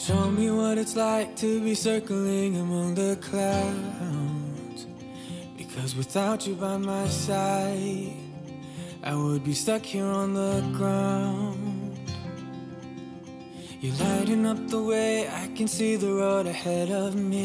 Show me what it's like to be circling among the clouds. Because without you by my side, I would be stuck here on the ground. You're lighting up the way, I can see the road ahead of me.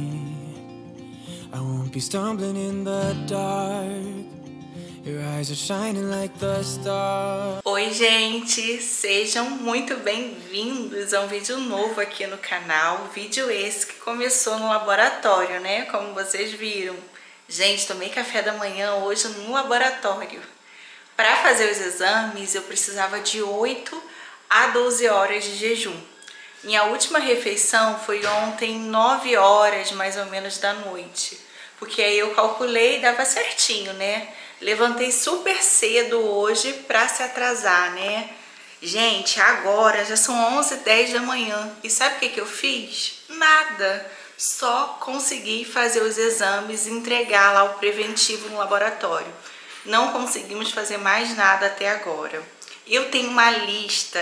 I won't be stumbling in the dark. Your eyes are shining like the stars. Oi gente, sejam muito bem-vindos a um vídeo novo aqui no canal. Vídeo esse que começou no laboratório, né? Como vocês viram. Gente, tomei café da manhã hoje no laboratório. Para fazer os exames eu precisava de 8 a 12 horas de jejum. Minha última refeição foi ontem 9 horas mais ou menos da noite. Porque aí eu calculei e dava certinho, né? Levantei super cedo hoje pra se atrasar, né? Gente, agora já são 11h10 da manhã. E sabe o que eu fiz? Nada. Só consegui fazer os exames e entregar lá o preventivo no laboratório. Não conseguimos fazer mais nada até agora. Eu tenho uma lista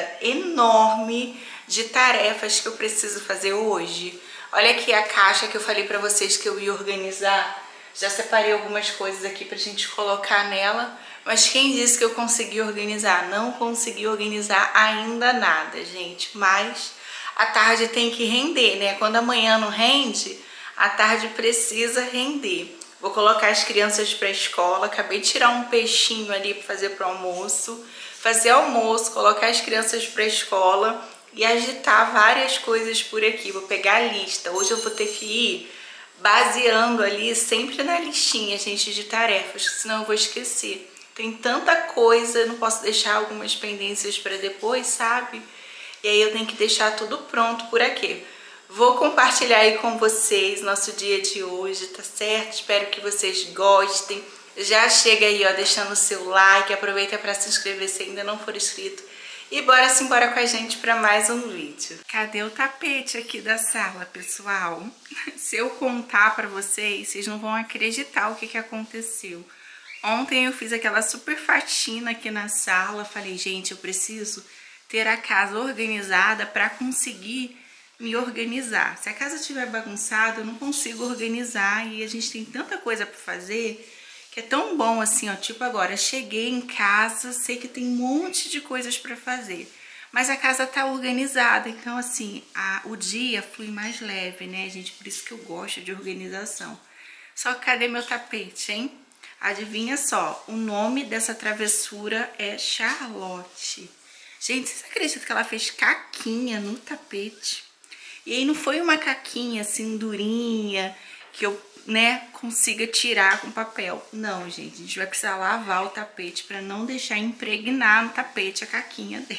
enorme de tarefas que eu preciso fazer hoje. Olha aqui a caixa que eu falei pra vocês que eu ia organizar. Já separei algumas coisas aqui pra gente colocar nela, mas quem disse que eu consegui organizar? Não consegui organizar ainda nada, gente. Mas a tarde tem que render, né? Quando a manhã não rende, a tarde precisa render. Vou colocar as crianças pra escola, acabei de tirar um peixinho ali pra fazer pro almoço. Fazer almoço, colocar as crianças pra escola e agitar várias coisas por aqui. Vou pegar a lista. Hoje eu vou ter que ir baseando ali sempre na listinha, gente, de tarefas, senão eu vou esquecer. Tem tanta coisa, não posso deixar algumas pendências para depois, sabe? E aí eu tenho que deixar tudo pronto por aqui. Vou compartilhar aí com vocês nosso dia de hoje, tá certo? Espero que vocês gostem. Já chega aí, ó, deixando o seu like, aproveita para se inscrever se ainda não for inscrito. E bora simbora com a gente para mais um vídeo. Cadê o tapete aqui da sala, pessoal? Se eu contar para vocês, vocês não vão acreditar o que aconteceu. Ontem eu fiz aquela super faxina aqui na sala. Falei, gente, eu preciso ter a casa organizada para conseguir me organizar. Se a casa estiver bagunçada, eu não consigo organizar e a gente tem tanta coisa para fazer. Que é tão bom assim, ó, tipo agora, cheguei em casa, sei que tem um monte de coisas pra fazer, mas a casa tá organizada, então assim, o dia flui mais leve, né, gente? Por isso que eu gosto de organização. Só que cadê meu tapete, hein? Adivinha só, o nome dessa travessura é Charlotte. Gente, vocês acreditam que ela fez caquinha no tapete? E aí não foi uma caquinha assim, durinha, que eu consiga tirar com papel. Não, gente, a gente vai precisar lavar o tapete para não deixar impregnar no tapete a caquinha dela.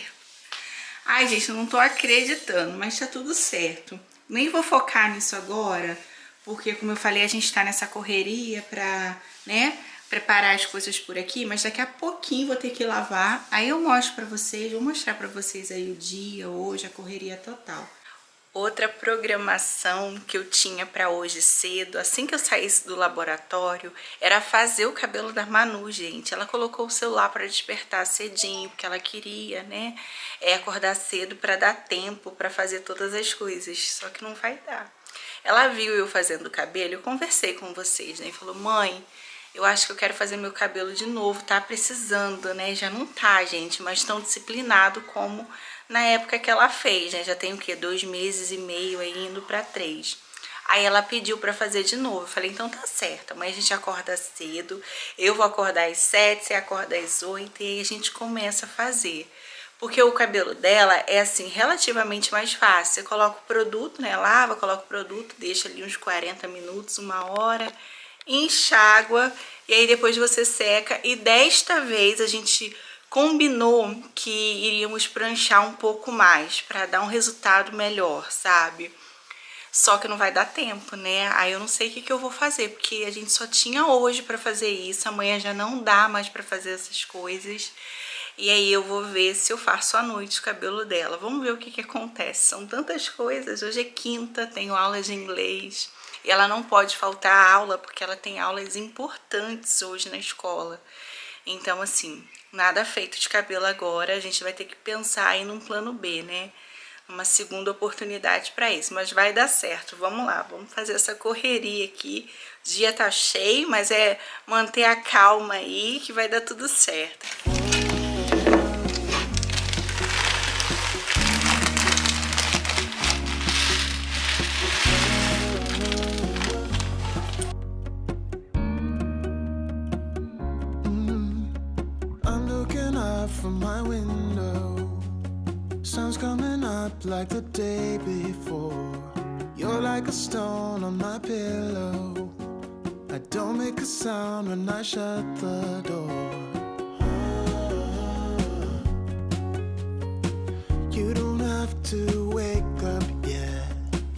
Ai, gente, eu não tô acreditando, mas tá tudo certo. Nem vou focar nisso agora, porque como eu falei, a gente tá nessa correria pra, preparar as coisas por aqui, mas daqui a pouquinho vou ter que lavar. Aí eu mostro pra vocês, vou mostrar pra vocês aí o dia, hoje, a correria total. Outra programação que eu tinha para hoje cedo, assim que eu saísse do laboratório, era fazer o cabelo da Manu, gente. Ela colocou o celular para despertar cedinho, porque ela queria, acordar cedo para dar tempo para fazer todas as coisas. Só que não vai dar. Ela viu eu fazendo o cabelo, eu conversei com vocês, né? E falou, mãe, eu acho que eu quero fazer meu cabelo de novo, tá precisando, né? Já não tá, gente, mas tão disciplinado como na época que ela fez, né? Já tem o quê? 2 meses e meio aí, indo pra 3. Aí ela pediu pra fazer de novo. Eu falei, então tá certo, amanhã a gente acorda cedo, eu vou acordar às 7, você acorda às 8 e aí a gente começa a fazer. Porque o cabelo dela é assim, relativamente mais fácil. Você coloca o produto, né? Lava, coloca o produto, deixa ali uns 40 minutos, 1 hora, enxágua e aí depois você seca. E desta vez a gente combinou que iríamos pranchar um pouco mais para dar um resultado melhor, sabe? Só que não vai dar tempo, né? Aí eu não sei o que eu vou fazer, porque a gente só tinha hoje para fazer isso, amanhã já não dá mais para fazer essas coisas. E aí eu vou ver se eu faço à noite o cabelo dela. Vamos ver o que acontece. São tantas coisas. Hoje é quinta, tenho aulas de inglês. E ela não pode faltar a aula, porque ela tem aulas importantes hoje na escola. Então, assim, nada feito de cabelo agora. A gente vai ter que pensar aí num plano B, né? uma segunda oportunidade para isso, mas vai dar certo. Vamos lá, vamos fazer essa correria aqui. O dia tá cheio, mas é manter a calma aí que vai dar tudo certo. I'm looking up from my window. Sun's coming up like the day before. You're like a stone on my pillow. I don't make a sound when I shut the door. You don't have to wake up yet.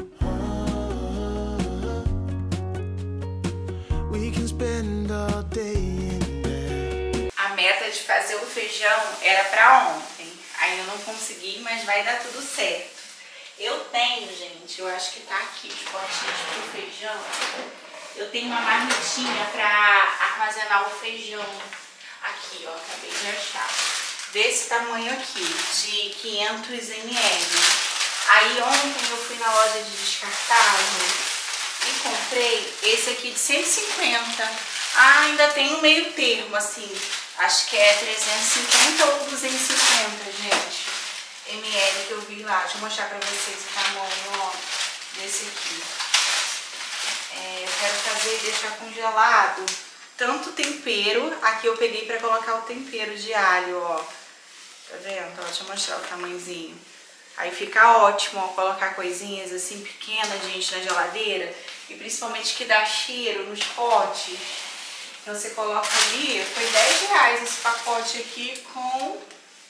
We can spend all day in bed. A meta de fazer o feijão era pra ontem. Aí eu não consegui, mas vai dar tudo certo. Eu tenho, gente, eu acho que tá aqui os potinhos pro feijão. Eu tenho uma marmitinha pra armazenar o feijão. Aqui, ó, acabei de achar. Desse tamanho aqui, de 500 ml. Aí ontem eu fui na loja de descartável e comprei esse aqui de 150. Ah, ainda tem um meio termo, assim. Acho que é 350 ou 250, gente. ml que eu vi lá. Deixa eu mostrar pra vocês o tamanho, ó, desse aqui. Eu quero fazer e deixar congelado tanto tempero. Aqui eu peguei pra colocar o tempero de alho, ó. Tá vendo? Ó, deixa eu mostrar o tamanhozinho. Aí fica ótimo, ó, colocar coisinhas assim pequenas, gente, na geladeira. E principalmente que dá cheiro nos potes. Então você coloca ali, foi R$10 esse pacote aqui com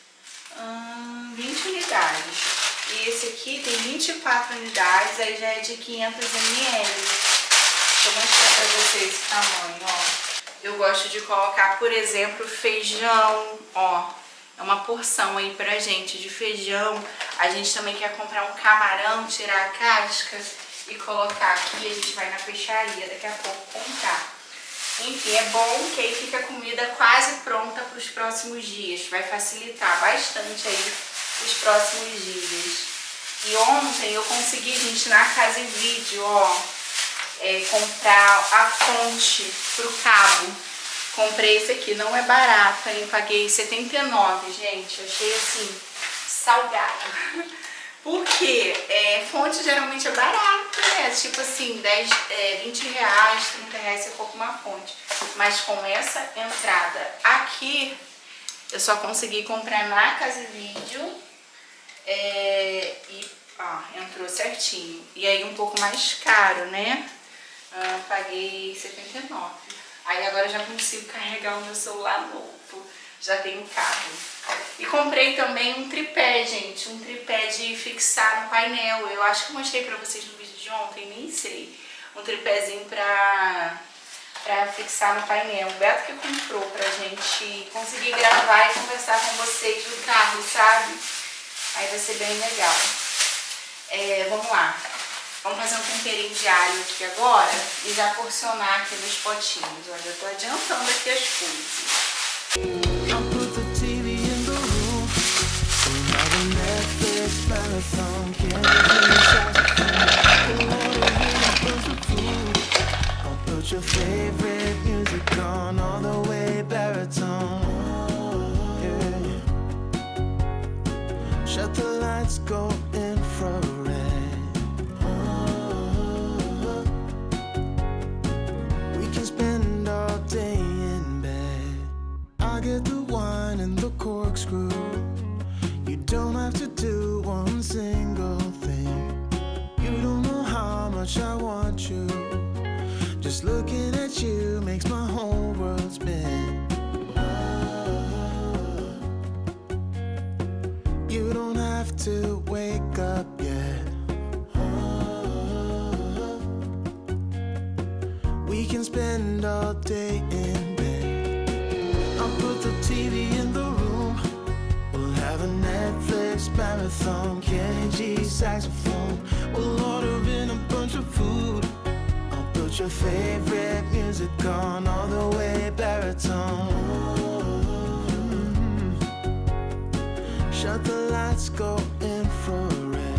20 unidades. E esse aqui tem 24 unidades, aí já é de 500 ml. Deixa eu mostrar pra vocês esse tamanho, ó. Eu gosto de colocar, por exemplo, feijão, ó. É uma porção aí pra gente de feijão. A gente também quer comprar um camarão, tirar a casca e colocar aqui. A gente vai na peixaria daqui a pouco comprar. Enfim, é bom que aí fica a comida quase pronta para os próximos dias. Vai facilitar bastante aí os próximos dias. E ontem eu consegui, gente, na Casa e Vídeo, ó, comprar a fonte pro cabo. Comprei esse aqui, não é barato, hein? Paguei R$79, gente. Achei assim, salgado. Porque fonte geralmente é barato, né? Tipo assim, R$20, R$30 você compra uma fonte. Mas com essa entrada aqui, eu só consegui comprar na Casa e Vídeo. E ó, entrou certinho. E aí um pouco mais caro, né? Paguei R$79. Aí agora eu já consigo carregar o meu celular novo. Já tenho cabo. E comprei também um tripé, gente. Um tripé de fixar no painel. Eu acho que eu mostrei pra vocês no vídeo de ontem, nem sei. Um tripézinho pra fixar no painel. O Beto que comprou pra gente conseguir gravar e conversar com vocês no carro, sabe? Aí vai ser bem legal. Vamos lá. Vamos fazer um temperinho de alho aqui agora e já porcionar aqui nos potinhos. Olha, eu tô adiantando aqui as coisas. Marathon, I'll put your favorite music on all the way baritone. Yeah. Shut the lights, go infrared. We can spend all day in bed. I get the wine and the corkscrew. You don't have to do one single thing. You don't know how much I want you. Just looking at you makes my whole world spin. You don't have to wake up yet. We can spend all day in bed. I'll put the TV in the room. We'll have a Netflix marathon, Kenny G saxophone. We'll order in a bunch of food. I'll put your favorite music on all the way baritone. Shut the lights, go infrared.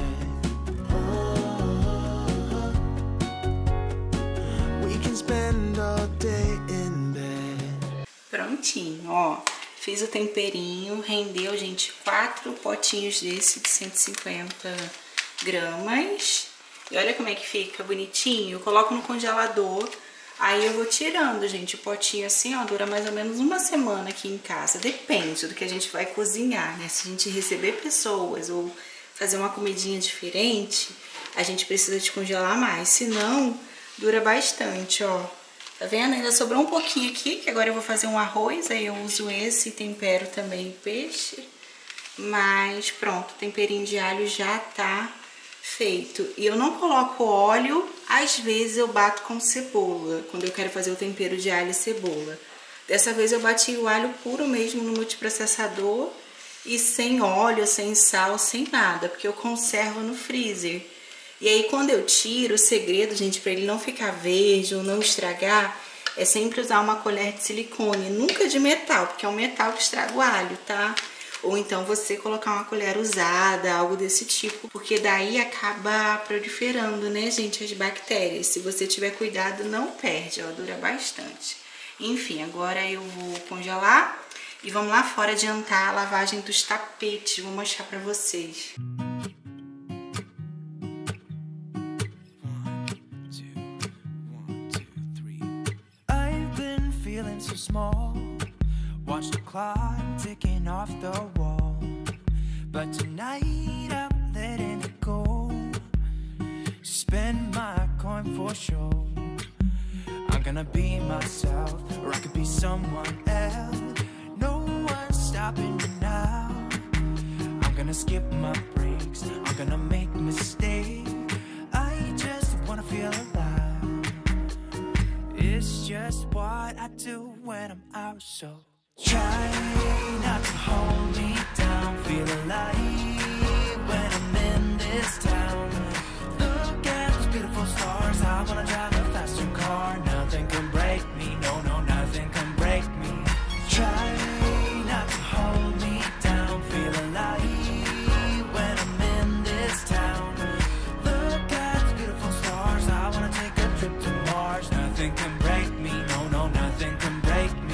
bonitinho, ó. Fiz o temperinho, rendeu, gente, 4 potinhos desse de 150 gramas. E olha como é que fica bonitinho. Eu coloco no congelador, aí eu vou tirando, gente. O potinho assim, ó, dura mais ou menos uma semana aqui em casa. Depende do que a gente vai cozinhar, né? Se a gente receber pessoas ou fazer uma comidinha diferente, a gente precisa de congelar mais. Senão, dura bastante, ó. Tá vendo? Ainda sobrou um pouquinho aqui, que agora eu vou fazer um arroz, aí eu uso esse e tempero também o peixe. Mas pronto, o temperinho de alho já tá feito. E eu não coloco óleo, às vezes eu bato com cebola, quando eu quero fazer o tempero de alho e cebola. Dessa vez eu bati o alho puro mesmo no multiprocessador e sem óleo, sem sal, sem nada, porque eu conservo no freezer. E aí quando eu tiro, o segredo, gente, para ele não ficar verde ou não estragar, é sempre usar uma colher de silicone, nunca de metal, porque é um metal que estraga o alho, tá? Ou então você colocar uma colher usada, algo desse tipo, porque daí acaba proliferando, né, gente, as bactérias. Se você tiver cuidado, não perde, ó, dura bastante. Enfim, agora eu vou congelar e vamos lá fora adiantar a lavagem dos tapetes, vou mostrar pra vocês. So small, watch the clock ticking off the wall, but tonight I'm letting it go. Spend my coin for sure. I'm gonna be myself, or I could be someone else. No one's stopping me now. I'm gonna skip my breaks, I'm gonna make mistakes. I just wanna feel alive. It's just what I do when I'm out, so try not to hold me down. Feel alive when I'm in this town. Look at those beautiful stars. I wanna drive a faster car. Nothing can break me, no, no, nothing can break me. Try not to hold me down. Feel alive when I'm in this town. Look at those beautiful stars. I wanna take a trip to Mars. Nothing can break me, no, no, nothing can break me.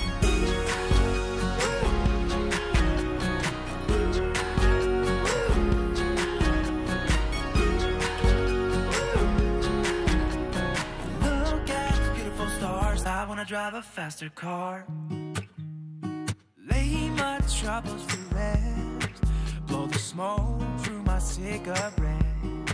Look at the beautiful stars. I wanna drive a faster car. Lay my troubles to rest. Blow the smoke through my cigarette.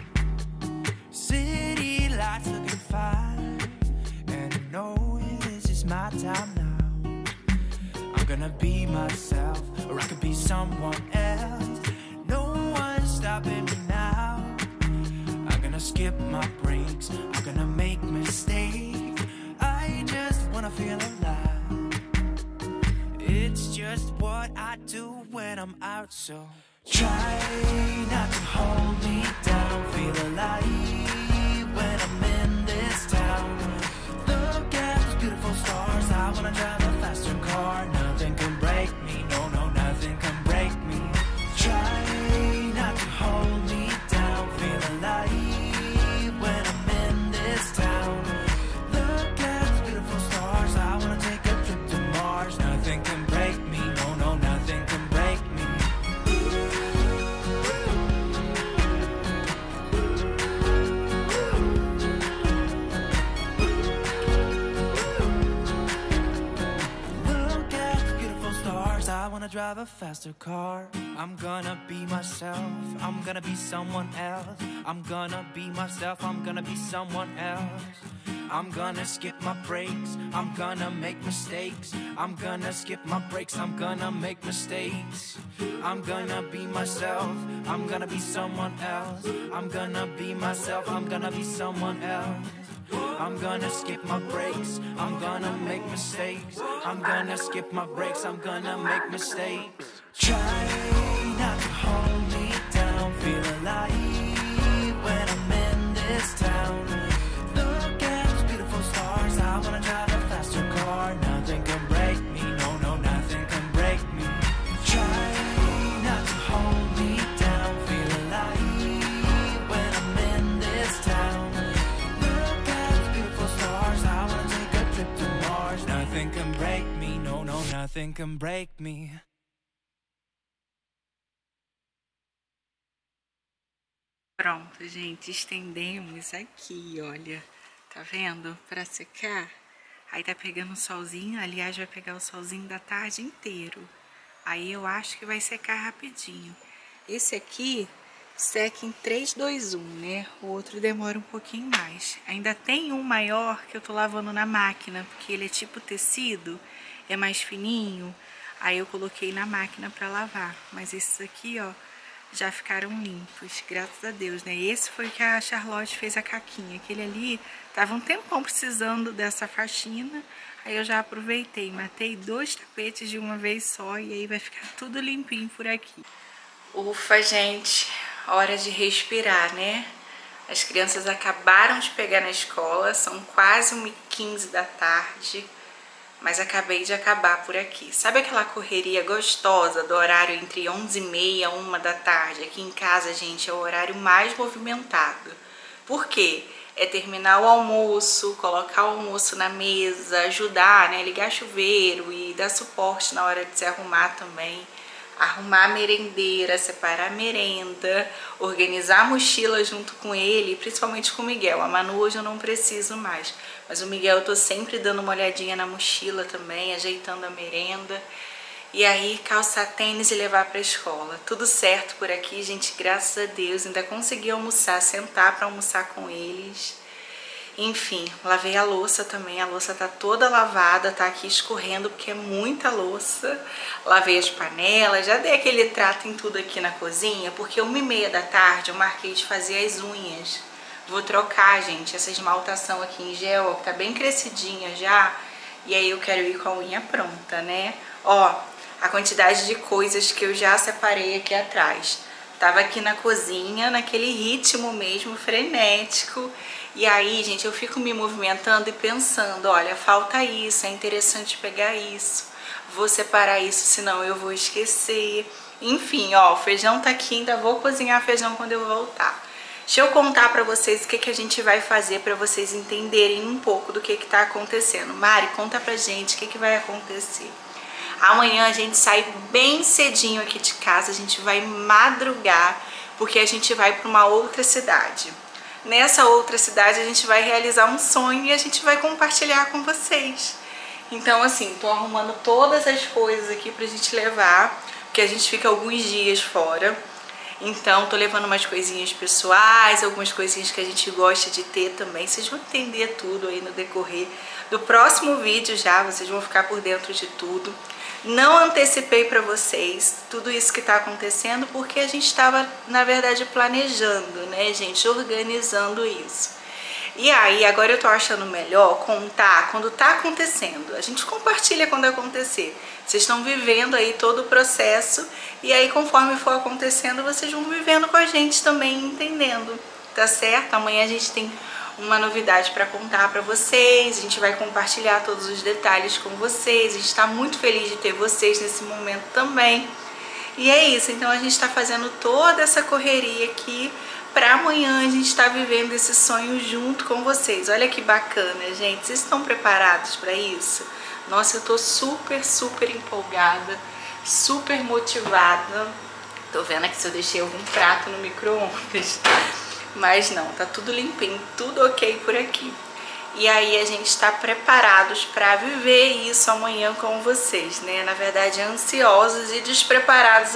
City lights looking fine, and I know this is my time now. I'm gonna be myself, or I could be someone else. No one's stopping me now. I'm gonna skip my breaks, I'm gonna make mistakes. I just wanna feel alive. It's just what I do when I'm out, so try not to hold me down. Feel alive when I'm in this town. Look at those beautiful stars. I wanna drive a faster car. Nothing can break me, no, no, nothing can break me. Try not to hold me down. Feel alive when I'm in this town. Look at those beautiful stars. I wanna take a trip to Mars. Nothing can break me, no, no, nothing can break me. I wanna drive a faster car. I'm gonna be myself, I'm gonna be someone else. I'm gonna be myself, I'm gonna be someone else. I'm gonna skip my breaks, I'm gonna make mistakes. I'm gonna skip my breaks, I'm gonna make mistakes. I'm gonna be myself, I'm gonna be someone else. I'm gonna be myself, I'm gonna be someone else. I'm gonna skip my breaks, I'm gonna make mistakes. I'm gonna skip my breaks, I'm gonna make mistakes. Try not to hold me down. Feel alive when I'm in this town. Look at those beautiful stars. I wanna drive a faster car. Nothing can break me, no, no, nothing can break me. Try not to hold me down. Feel alive when I'm in this town. Nothing can break me, no, no, nothing can break me. Pronto, gente, estendemos aqui, olha, tá vendo? Pra secar. Aí tá pegando o solzinho, aliás, vai pegar o solzinho da tarde inteiro. Aí eu acho que vai secar rapidinho. Esse aqui seca em 3, 2, 1, né? O outro demora um pouquinho mais. Ainda tem um maior que eu tô lavando na máquina, porque ele é tipo tecido, é mais fininho. Aí eu coloquei na máquina pra lavar. Mas esses aqui, ó, já ficaram limpos, graças a Deus, né? Esse foi que a Charlotte fez a caquinha. Aquele ali tava um tempão precisando dessa faxina. Aí eu já aproveitei, matei 2 tapetes de uma vez só e aí vai ficar tudo limpinho por aqui. Ufa, gente, hora de respirar, né? As crianças acabaram de pegar na escola, são quase 1h15 da tarde, mas acabei de acabar por aqui. Sabe aquela correria gostosa do horário entre 11h30 e 1 da tarde? Aqui em casa, gente, é o horário mais movimentado. Por quê? É terminar o almoço, colocar o almoço na mesa, ajudar, né, ligar chuveiro e dar suporte na hora de se arrumar também. Arrumar a merendeira, separar a merenda, organizar a mochila junto com ele, principalmente com o Miguel. A Manu hoje eu não preciso mais, mas o Miguel eu tô sempre dando uma olhadinha na mochila também, ajeitando a merenda. E aí calçar tênis e levar para a escola. Tudo certo por aqui, gente, graças a Deus. Ainda consegui almoçar, sentar para almoçar com eles. Enfim, lavei a louça também. A louça tá toda lavada, tá aqui escorrendo porque é muita louça. Lavei as panelas, já dei aquele trato em tudo aqui na cozinha, porque 1h30 da tarde eu marquei de fazer as unhas. Vou trocar, gente, essa esmaltação aqui em gel, ó, que tá bem crescidinha já. E aí eu quero ir com a unha pronta, né? Ó, a quantidade de coisas que eu já separei aqui atrás. Tava aqui na cozinha, naquele ritmo mesmo, frenético. E aí, gente, eu fico me movimentando e pensando, olha, falta isso, é interessante pegar isso. Vou separar isso, senão eu vou esquecer. Enfim, ó, o feijão tá aqui, ainda vou cozinhar feijão quando eu voltar. Deixa eu contar pra vocês o que a gente vai fazer pra vocês entenderem um pouco do que tá acontecendo. Mari, conta pra gente o que vai acontecer. Amanhã a gente sai bem cedinho aqui de casa, a gente vai madrugar, porque a gente vai para uma outra cidade. Nessa outra cidade a gente vai realizar um sonho e a gente vai compartilhar com vocês. Então assim, tô arrumando todas as coisas aqui pra gente levar, porque a gente fica alguns dias fora. Então tô levando umas coisinhas pessoais, algumas coisinhas que a gente gosta de ter também. Vocês vão entender tudo aí no decorrer do próximo vídeo já, vocês vão ficar por dentro de tudo. Não antecipei para vocês tudo isso que está acontecendo porque a gente estava, na verdade, planejando, né, gente, organizando isso. E aí, agora eu tô achando melhor contar quando tá acontecendo. A gente compartilha quando acontecer. Vocês estão vivendo aí todo o processo e aí, conforme for acontecendo, vocês vão vivendo com a gente também, entendendo, tá certo? Amanhã a gente tem uma novidade para contar para vocês, a gente vai compartilhar todos os detalhes com vocês, a gente está muito feliz de ter vocês nesse momento também. E é isso, então a gente está fazendo toda essa correria aqui para amanhã a gente estar vivendo esse sonho junto com vocês. Olha que bacana, gente, vocês estão preparados para isso? Nossa, eu tô super, super empolgada, super motivada. Tô vendo aqui se eu deixei algum prato no micro-ondas. Mas não, tá tudo limpinho, tudo ok por aqui. E aí a gente está preparados para viver isso amanhã com vocês, né? Na verdade, ansiosos e despreparados,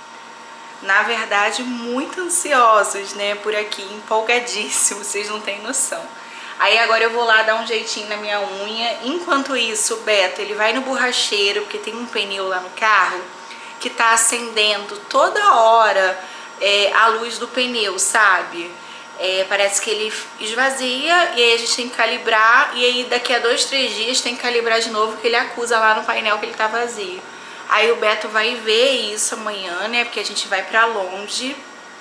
na verdade, muito ansiosos, né? Por aqui, empolgadíssimos, vocês não têm noção. Aí agora eu vou lá dar um jeitinho na minha unha. Enquanto isso, o Beto, ele vai no borracheiro, porque tem um pneu lá no carro que tá acendendo toda hora a luz do pneu, sabe? Parece que ele esvazia e aí a gente tem que calibrar e aí daqui a 2, 3 dias tem que calibrar de novo, porque ele acusa lá no painel que ele tá vazio. Aí o Beto vai ver isso amanhã, né? Porque a gente vai pra longe.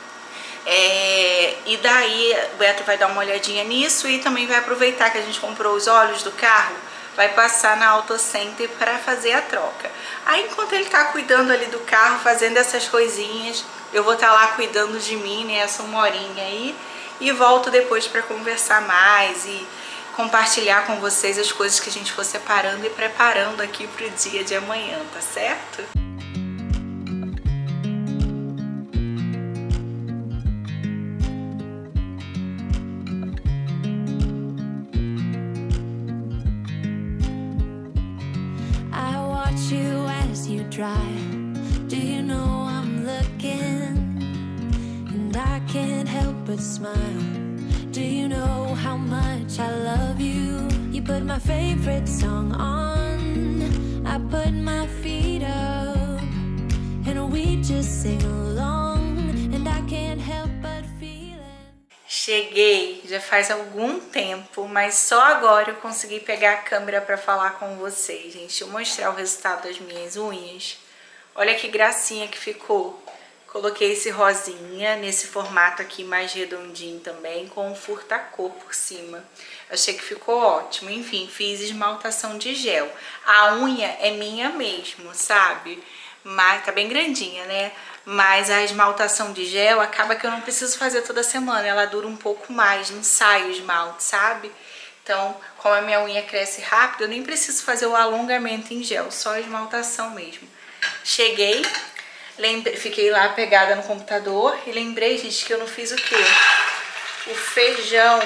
E daí o Beto vai dar uma olhadinha nisso e também vai aproveitar que a gente comprou os óleos do carro, vai passar na Auto Center para fazer a troca. Aí enquanto ele tá cuidando ali do carro, fazendo essas coisinhas, eu vou estar lá cuidando de mim, né, essa 1 horinha aí, e volto depois para conversar mais e compartilhar com vocês as coisas que a gente for separando e preparando aqui pro dia de amanhã, tá certo? Do you know I'm looking and I can't help but smile? Do you know how much I love you? You put my favorite song on, I put my feet up, and we just sing along, and I can't help but feel it. Cheguei, já faz algum tempo, mas só agora eu consegui pegar a câmera para falar com vocês, gente. Deixa eu mostrar o resultado das minhas unhas. Olha que gracinha que ficou. Coloquei esse rosinha nesse formato aqui mais redondinho também, com um furta-cor por cima. Achei que ficou ótimo. Enfim, fiz esmaltação de gel. A unha é minha mesmo, sabe? Mas tá bem grandinha, né? Mas a esmaltação de gel acaba que eu não preciso fazer toda semana. Ela dura um pouco mais, não sai o esmalte, sabe? Então, como a minha unha cresce rápido, eu nem preciso fazer o alongamento em gel, só a esmaltação mesmo. Cheguei, fiquei lá pegada no computador e lembrei, gente, que eu não fiz o quê? O feijão.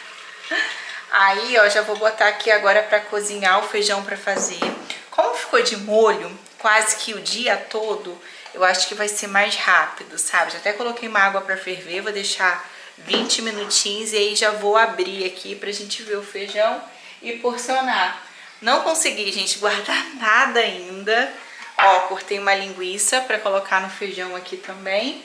Aí, ó, já vou botar aqui agora pra cozinhar o feijão pra fazer. Como ficou de molho quase que o dia todo, eu acho que vai ser mais rápido, sabe? Já até coloquei uma água pra ferver, vou deixar 20 minutinhos e aí já vou abrir aqui pra gente ver o feijão e porcionar. Não consegui, gente, guardar nada ainda. Ó, cortei uma linguiça pra colocar no feijão aqui também.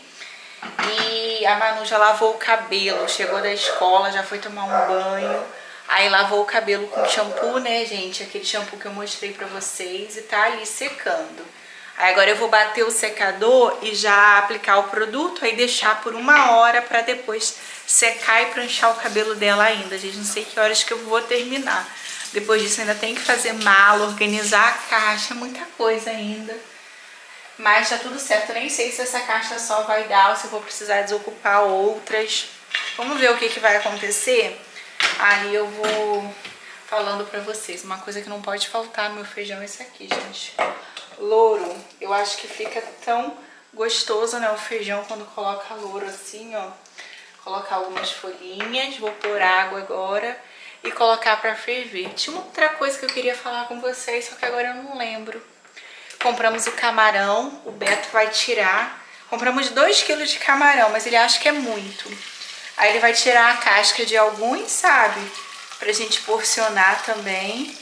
E a Manu já lavou o cabelo, chegou da escola, já foi tomar um banho. Aí lavou o cabelo com shampoo, né, gente? Aquele shampoo que eu mostrei pra vocês e tá ali secando. Aí agora eu vou bater o secador e já aplicar o produto, aí deixar por 1 hora pra depois secar e pranchar o cabelo dela ainda. Gente, não sei que horas que eu vou terminar. Depois disso ainda tem que fazer mala, organizar a caixa, muita coisa ainda. Mas tá tudo certo, eu nem sei se essa caixa só vai dar ou se eu vou precisar desocupar outras. Vamos ver o que vai acontecer? Aí eu vou falando pra vocês. Uma coisa que não pode faltar no meu feijão é esse aqui, gente. Louro. Eu acho que fica tão gostoso, né, o feijão quando coloca louro assim, ó. Colocar algumas folhinhas, vou pôr água agora e colocar pra ferver. Tinha uma outra coisa que eu queria falar com vocês, só que agora eu não lembro. Compramos o camarão, o Beto vai tirar. Compramos 2 kg de camarão, mas ele acha que é muito. Aí ele vai tirar a casca de alguns, sabe? Pra gente porcionar também.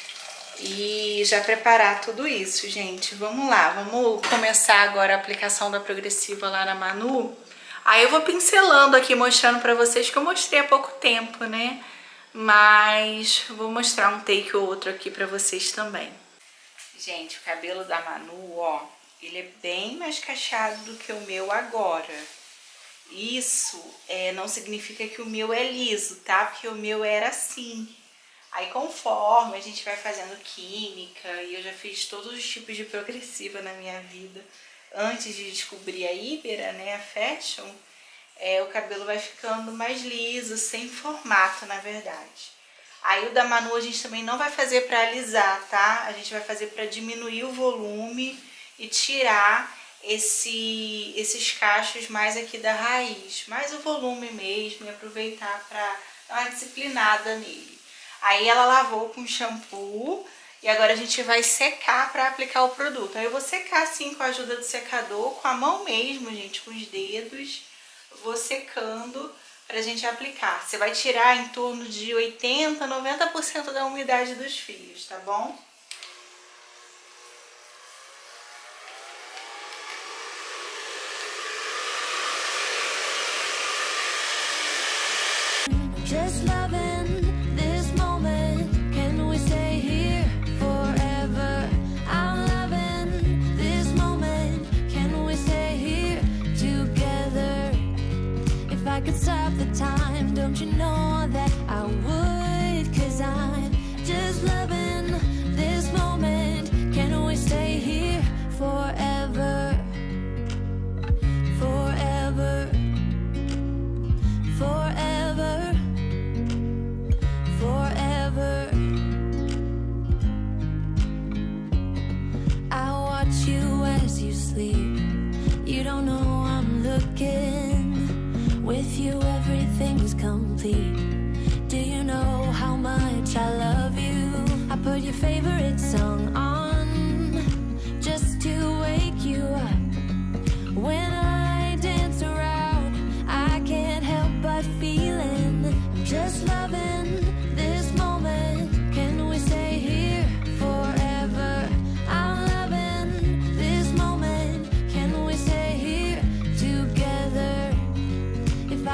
E já preparar tudo isso, gente. Vamos lá, vamos começar agora a aplicação da progressiva lá na Manu. Aí eu vou pincelando aqui, mostrando pra vocês que eu mostrei há pouco tempo, né? Mas vou mostrar um take ou outro aqui pra vocês também. Gente, o cabelo da Manu, ó, ele é bem mais cacheado do que o meu agora. Isso não significa que o meu é liso, tá? Porque o meu era assim. Aí conforme a gente vai fazendo química, e eu já fiz todos os tipos de progressiva na minha vida, antes de descobrir a Ibera, né, a Fashion, o cabelo vai ficando mais liso, sem formato, na verdade. Aí o da Manu a gente também não vai fazer pra alisar, tá? A gente vai fazer pra diminuir o volume e tirar esses cachos mais aqui da raiz, mais o volume mesmo, e aproveitar pra dar uma disciplinada nele. Aí ela lavou com shampoo e agora a gente vai secar pra aplicar o produto. Aí eu vou secar assim com a ajuda do secador, com a mão mesmo, gente, com os dedos. Vou secando pra gente aplicar. Você vai tirar em torno de 80%, 90% da umidade dos fios, tá bom? Just loving this moment. Can we stay here forever? I'm loving this moment. Can we stay here together? If I could stop the time, don't you know that I would? 'Cause I'm just loving this moment. Can we stay here forever? Forever. Forever. Forever.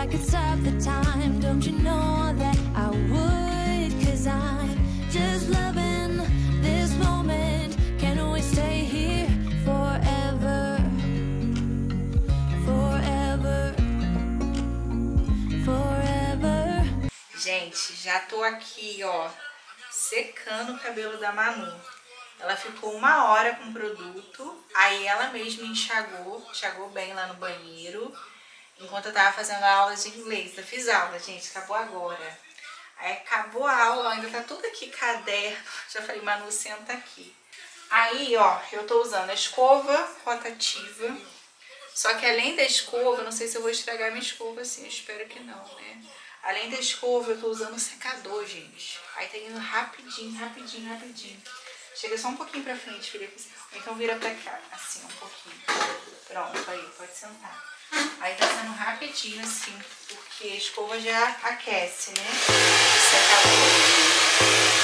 could stop the time, don't you know that I would? 'Cause I'm just loving this moment. Can we stay here forever? Forever. Forever. Gente, já tô aqui, ó, secando o cabelo da Manu. Ela ficou 1 hora com o produto, aí ela mesma enxagou bem lá no banheiro, enquanto eu tava fazendo a aula de inglês. Eu fiz aula, gente, acabou agora. Aí acabou a aula, ainda tá tudo aqui, caderno. Já falei, Manu, senta aqui. Aí, ó, eu tô usando a escova rotativa, só que além da escova, não sei se eu vou estragar minha escova assim, eu espero que não, né? Além da escova, eu tô usando o secador, gente. Aí tá indo rapidinho, rapidinho, rapidinho. Chega só um pouquinho pra frente, filha. Ou então vira pra cá, assim, um pouquinho. Pronto, aí, pode sentar. Aí tá sendo rapidinho, assim, porque a escova já aquece, né? Secador.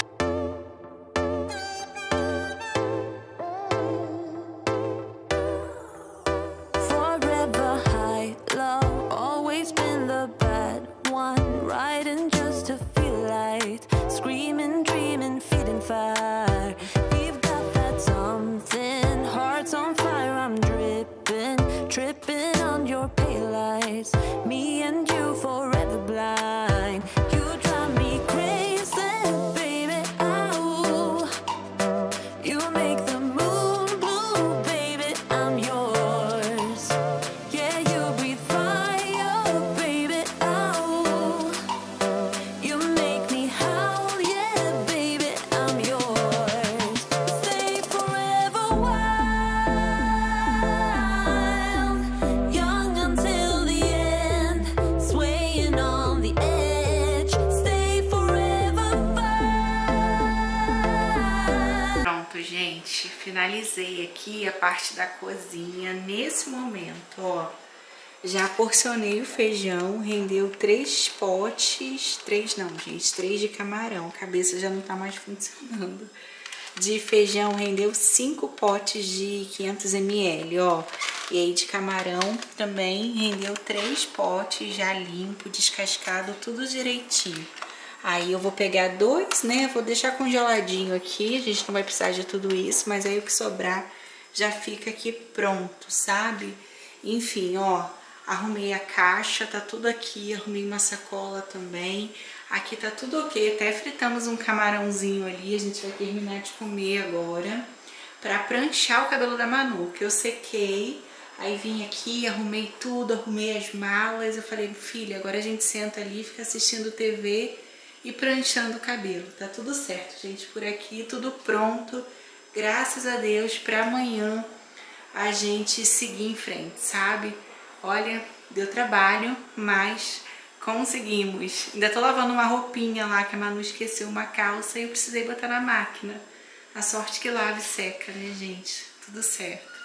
Tripping on your pale lights, me and you forever blind. You drive me crazy, baby. Oh, you make the moon blue, baby. I'm yours. Yeah, you breathe fire, baby. Oh, you make me howl, yeah, baby. I'm yours. Stay forever wild. Gente, finalizei aqui a parte da cozinha. Nesse momento, ó, já porcionei o feijão, rendeu 3 potes, 3 não, gente, 3 de camarão, a cabeça já não tá mais funcionando. De feijão rendeu 5 potes de 500 ml, ó, e aí de camarão também rendeu 3 potes já limpo, descascado, tudo direitinho. Aí eu vou pegar 2, né, vou deixar congeladinho aqui, a gente não vai precisar de tudo isso, mas aí o que sobrar já fica aqui pronto, sabe? Enfim, ó, arrumei a caixa, tá tudo aqui, arrumei uma sacola também, aqui tá tudo ok, até fritamos um camarãozinho ali, a gente vai terminar de comer agora, pra pranchar o cabelo da Manu, que eu sequei, aí vim aqui, arrumei tudo, arrumei as malas, eu falei, filha, agora a gente senta ali, fica assistindo TV e pranchando o cabelo. Tá tudo certo, gente, por aqui, tudo pronto, graças a Deus, pra amanhã a gente seguir em frente, sabe? Olha, deu trabalho, mas conseguimos. Ainda tô lavando uma roupinha lá que a Manu esqueceu, uma calça, e eu precisei botar na máquina. A sorte que lava e seca, né, gente? Tudo certo.